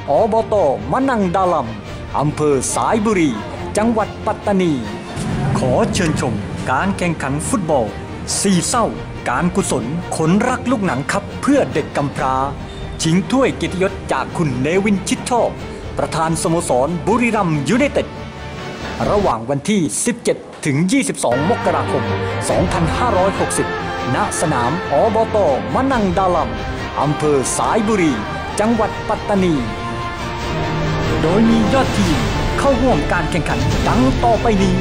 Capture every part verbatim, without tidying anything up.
อบต.มะนังดาลัมอำเภอสายบุรีจังหวัดปัตตานีขอเชิญชมการแข่งขันฟุตบอลสี่เศร้าการกุศลคนรักลูกหนังคัพเพื่อเด็กกำพร้าชิงถ้วยเกียรติยศจากคุณเนวินชิดชอบประธานสโมสรบุรีรัมย์ยูไนเต็ดระหว่างวันที่สิบเจ็ดถึงยี่สิบสองมกราคมสองพันห้าร้อยหกสิบณสนามอบต.มะนังดาลัมอำเภอสายบุรีจังหวัดปัตตานีโดยมียอดทีมเข้าร่วมการแข่งขันดังต่อไปนี้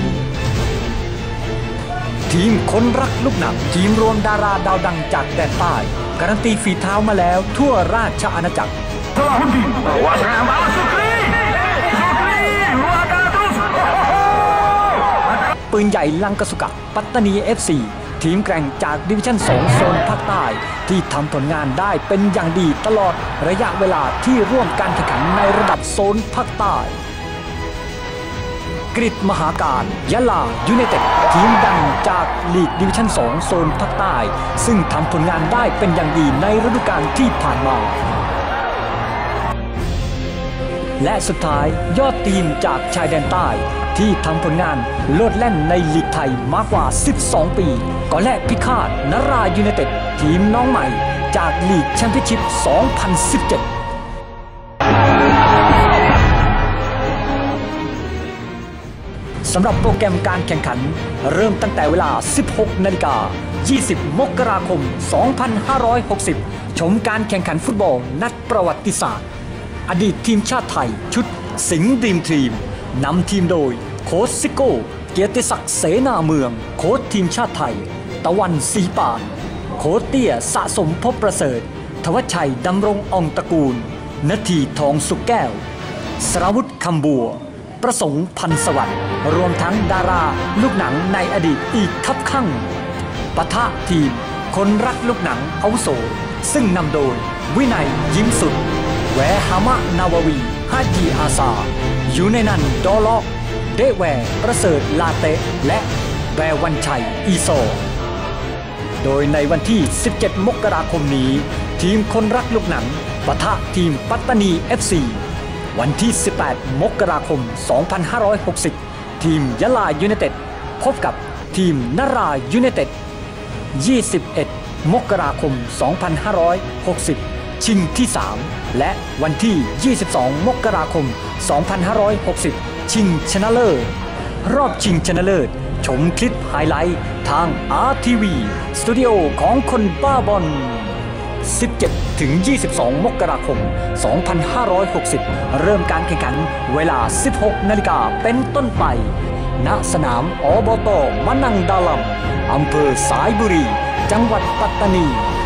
ทีมคนรักลูกหนังทีมรวมดาราดาวดังจากแดนใต้การันตีฝีเท้ามาแล้วทั่วราชอาณาจักรปืนใหญ่ลังกสุกะปัตตานี เอฟ ซี ทีมแกร่งจากดิวิชั่นสองโซนภาคใต้ที่ทำผลงานได้เป็นอย่างดีตลอดระยะเวลาที่ร่วมการแข่งขันในระดับโซนภาคใต้กฤษมหาการยะลายูไนเต็ดทีมดังจากลีกดิวิชั่นสองโซนภาคใต้ซึ่งทำผลงานได้เป็นอย่างดีในฤดูกาลที่ผ่านมาและสุดท้ายยอดทีมจากชายแดนใต้ที่ทำผลงานโลดแล่นในลีกไทยมากกว่าสิบสองปีก็และพิฆาตนรายูไนเต็ดทีมน้องใหม่จากลีกแชมเปี้ยนชิพสองพันสิบเจ็ดสำหรับโปรแกรมการแข่งขันเริ่มตั้งแต่เวลา สิบหกนาฬิกายี่สิบมกราคมสองพันห้าร้อยหกสิบชมการแข่งขันฟุตบอลนัดประวัติศาสตร์อดีตทีมชาติไทยชุดสิงห์ดรีมทีมนำทีมโดยโค้ชซิโก้เกียรติศักดิ์เสนาเมืองโค้ชทีมชาติไทยตะวันศรีปานโค้ชเตี้ยสะสมพบประเสริฐทวัชชัยดำรงอ่องตระกูลนาทีทองสุกแก้วสรวุฒิคำบัวประสงค์พันสวัสดิ์รวมทั้งดาราลูกหนังในอดีตอีกคับข้างปะทะทีมคนรักลูกหนังอาวุโสซึ่งนำโดยวินัยยิ้มสุดแวฮามะนาววีฮาจีอาซายูไนนันดอลเดแวประเสริฐลาเตและแววันชัยอีโซโดยในวันที่สิบเจ็ดมกราคมนี้ทีมคนรักลูกหนังปะทะทีมปัตตานี เอฟ ซี วันที่สิบแปดมกราคมสองพันห้าร้อยหกสิบทีมยะลายูไนเต็ดพบกับทีมนรายูไนเต็ดยี่สิบเอ็ดมกราคมสองพันห้าร้อยหกสิบชิงที่สามและวันที่ยี่สิบสองมกราคมสองพันห้าร้อยหกสิบชิงชนะเลิศรอบชิงชนะเลิศชมคลิปไฮไลท์ทาง อาร์ ที วี สตูดิโอของคนบ้าบอลสิบเจ็ดถึงยี่สิบสองมกราคมสองพันห้าร้อยหกสิบเริ่มการแข่งขันเวลา สิบหกนาฬิกาเป็นต้นไปณสนามอบต.มะนังดาลัมอำเภอสายบุรีจังหวัดปัตตานี